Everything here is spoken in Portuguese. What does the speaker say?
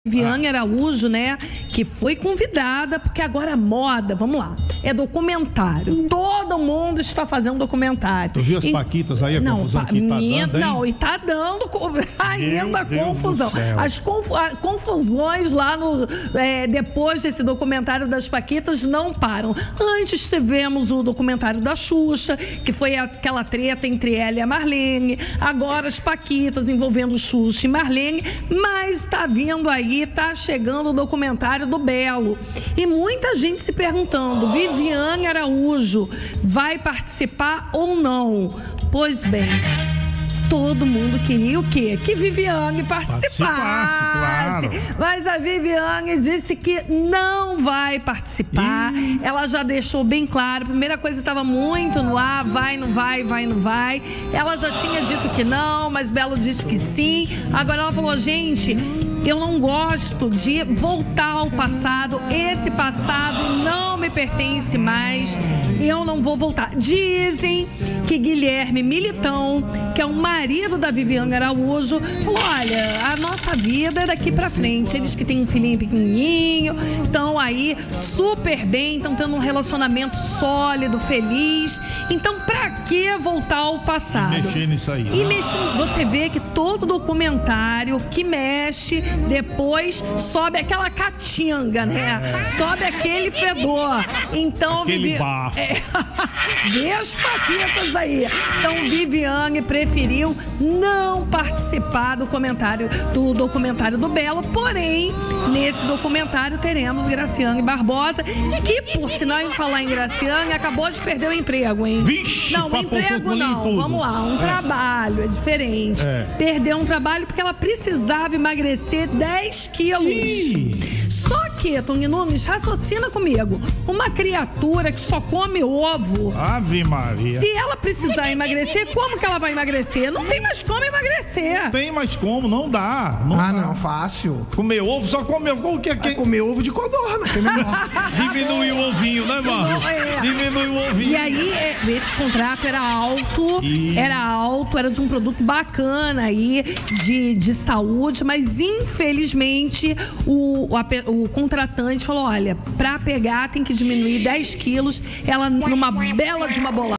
Viviane Araújo, né, que foi convidada, porque agora a moda, vamos lá, é documentário. Todo mundo está fazendo documentário. Tu viu as paquitas aí, a confusão que tá dando, hein? Não, e tá dando ainda confusão. As confusões lá depois desse documentário das paquitas não param. Antes tivemos o documentário da Xuxa, que foi aquela treta entre ela e a Marlene. Agora as paquitas envolvendo Xuxa e Marlene, mas tá vindo aí, tá chegando o documentário do Belo. E muita gente se perguntando, Viviane Araújo vai participar ou não? Pois bem, todo mundo queria o quê? Que Viviane participasse. Claro. Mas a Viviane disse que não vai participar. Ela já deixou bem claro. Primeira coisa, estava muito no ar. Vai, não vai, vai, não vai. Ela já tinha dito que não, mas Belo disse que sim. Agora ela falou, gente, eu não gosto de voltar ao passado. Esse passado não me pertence mais. Eu não vou voltar. Dizem que Guilherme Militão, que é o marido da Viviane Araújo, falou, olha, a nossa vida é daqui pra frente. Eles que têm um filhinho pequenininho, estão aí super bem, estão tendo um relacionamento sólido, feliz. Então, pra que voltar ao passado? E mexer nisso aí. E mexer, você vê que todo documentário que mexe, depois sobe aquela catinga, né? Sobe aquele fedor. Então, aquele bafo. Vê as paquitas aí. Então, Viviane preferiu não participar do documentário do Belo, porém, nesse documentário teremos Graciane Barbosa, e que, por sinal, em falar em Graciane, acabou de perder o emprego, hein? Vixe, não, emprego não, vamos lá, um trabalho, é diferente. Perdeu um trabalho porque ela precisava emagrecer 10 quilos. Só que, Tony Nunes, raciocina comigo, uma criatura que só come ovo, Ave Maria, se ela precisar emagrecer, como que ela vai emagrecer? Não tem mais como emagrecer. Não tem mais como, não dá. Não, fácil. Comer ovo, só comer ovo. Comer ovo de codorna. Diminui o ovinho, né, mano? Diminui o ovinho. E aí, esse contrato era alto, era de um produto bacana aí, de saúde, mas infelizmente o contratante falou, olha, pra pegar tem que diminuir 10 quilos, ela numa bela de uma bolada.